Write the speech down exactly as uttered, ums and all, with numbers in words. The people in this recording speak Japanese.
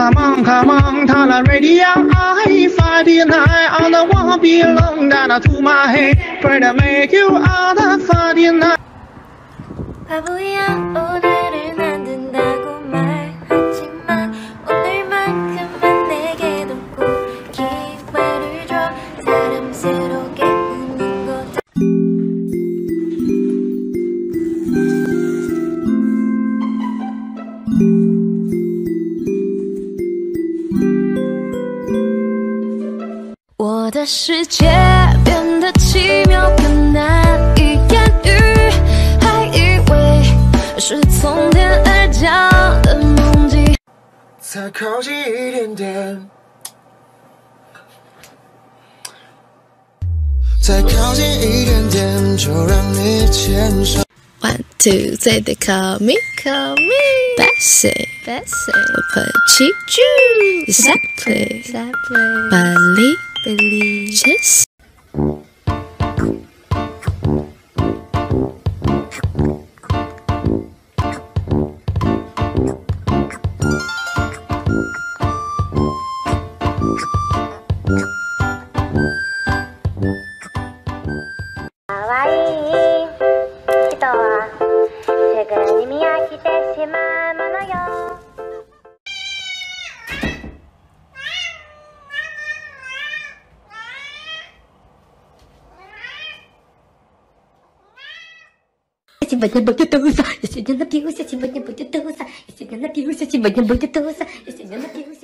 come on, come on, turn the radio on. Friday night on the wall belong down to my head. Try to make you out of Friday night. 바보야 오늘은 안 된다고 말하지만 오늘만큼은 내게도 꼭 기회를 줘. 사람스럽게 웃는 것.我的世界变得奇妙更难以言喻，还以为是从天而降的梦境。 再靠近一点点，再靠近一点点，就让你牵手。 One two three, they call me, call me, Bessie, Bessie. We put cheap juice, exactly, exactly. Bali, Bali, just. 可愛い人はすぐに見飽きてしまうものよ。 Сегодня будет туса, я сегодня напьюсь, я сегодня будет туса, я сегодня напьюсь, я сегодня будет туса, я сегодня напьюсь.